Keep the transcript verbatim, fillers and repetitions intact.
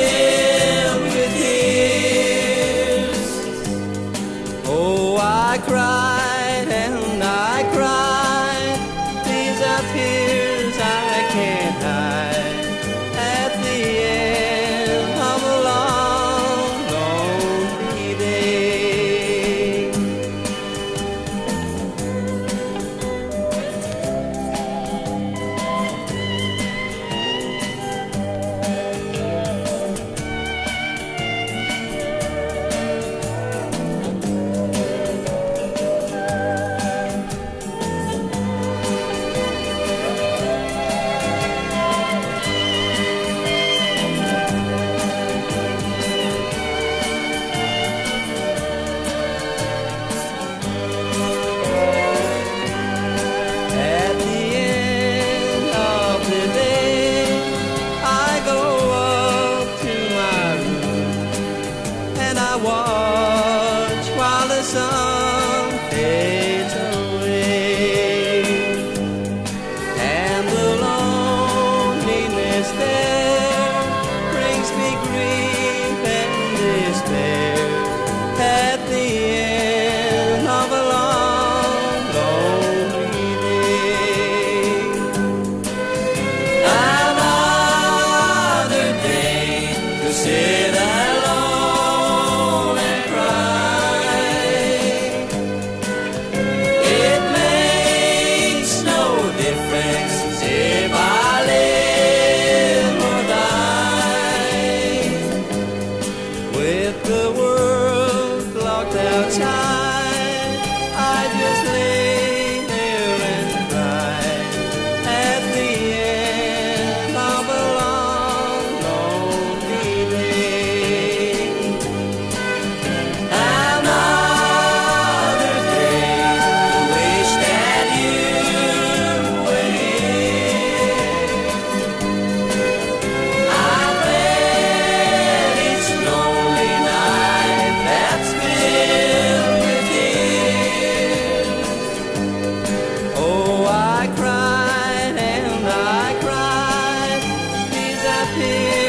filled with tears. Oh, I cried and I cried. These are tears I can't hide. At the end of a long, lonely day. I watch while the sun fades away, and the loneliness there brings me grief and despair. At the end of a long, lonely day, another day to sit alone. If I live or die, with the world locked outside, I just lay there and cry. At the end of a long, lonely day, another day to wish that you I cried and I cried. These are tears